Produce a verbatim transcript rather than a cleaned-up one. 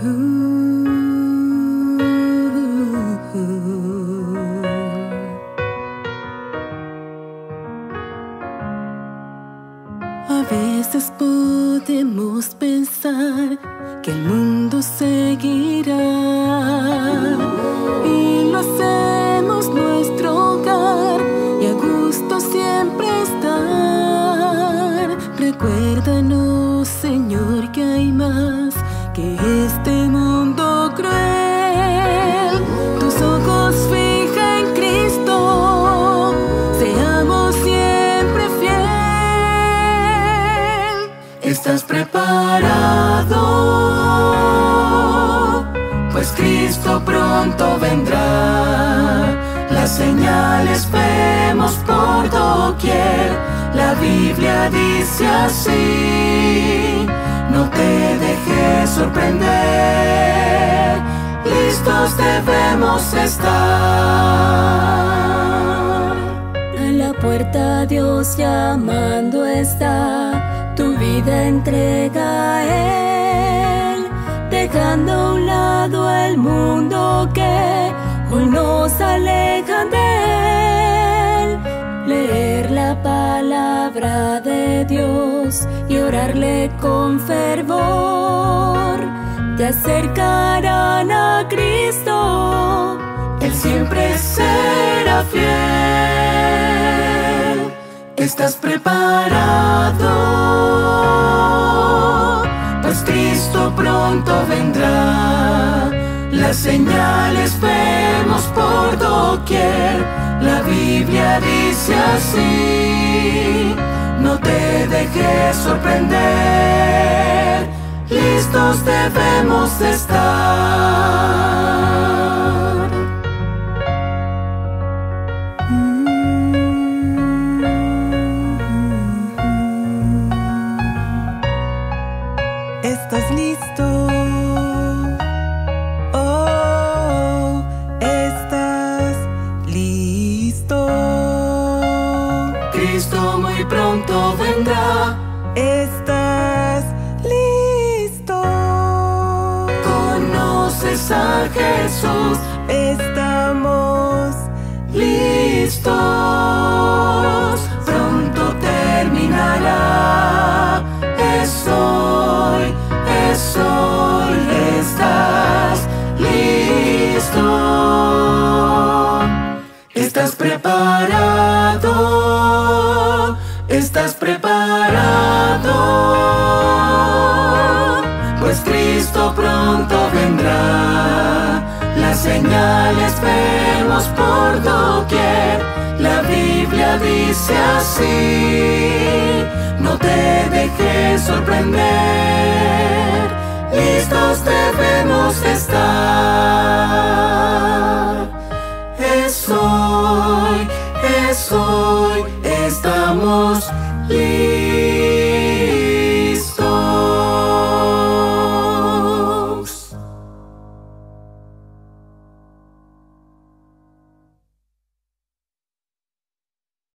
A veces podemos pensar que el mundo seguirá y lo hacemos nuestro hogar y a gusto siempre estar. Recuérdanos, Señor, que hay más que este mundo cruel. Tus ojos fija en Cristo, seamos siempre fiel. ¿Estás preparado? Pues Cristo pronto vendrá. Las señales vemos por doquier. La Biblia dice así: no te dejes sorprender, listos debemos estar. A la puerta Dios llamando está, tu vida entrega a Él, dejando a un lado el mundo que hoy nos alejan de Él. Leer la palabra de Dios y orarle con fervor te acercarán a Cristo. Él siempre será fiel. ¿Estás preparado? Pues Cristo pronto vendrá. Las señales vemos por doquier. La Biblia dice así: no te dejes sorprender, listos debemos estar. ¿Estás listo? Oh, ¿estás listo? Cristo muy pronto vendrá. ¿Estás listo? ¿Conoces a Jesús? Estamos listos. Pronto terminará. Es hoy, es hoy. ¿Estás listo? ¿Estás preparado? ¿Estás preparado? Pues Cristo pronto vendrá. Las señales vemos por doquier. La Biblia dice así: no te dejes sorprender, listos debemos estar.